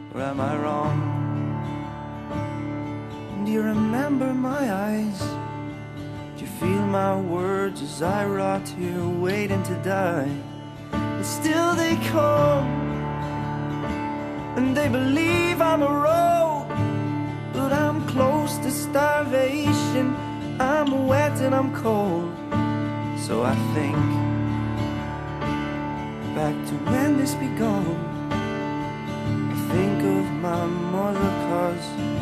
or am I wrong? Do you remember my eyes? Do you feel my words as I rot here waiting to die? And still they come, and they believe I'm a rogue, but I'm close to starvation. I'm wet and I'm cold. So I think back to when this began. I think of my mother, 'cause